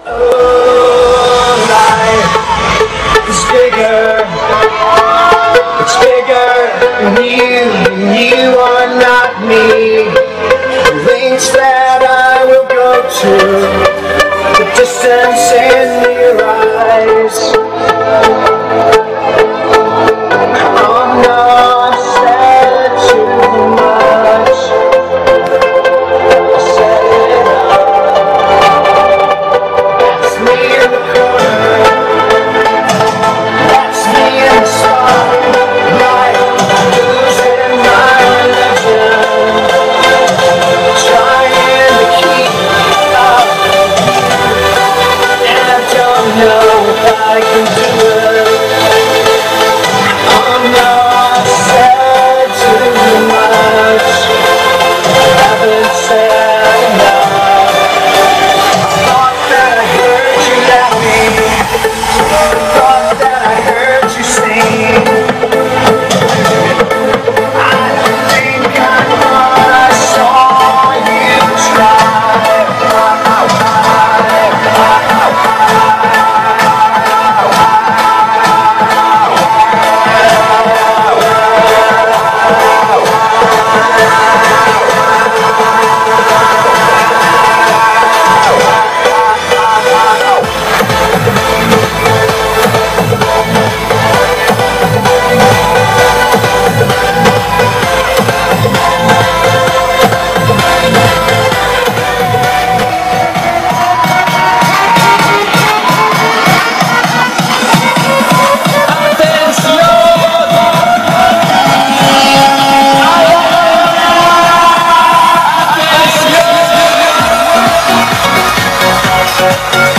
Oh, life is bigger. It's bigger than you are not me. Links that I will go to, the distance in your eyes. I'm not said too much. I said it all. That's me in the corner. That's me in the spotlight, losing my religion, trying to keep up, and I don't know if I can do it. I'm not said too much, haven't said enough. I thought that I heard you laughing, thought that I heard you sing. I don't think I thought I saw you try. Attenzione!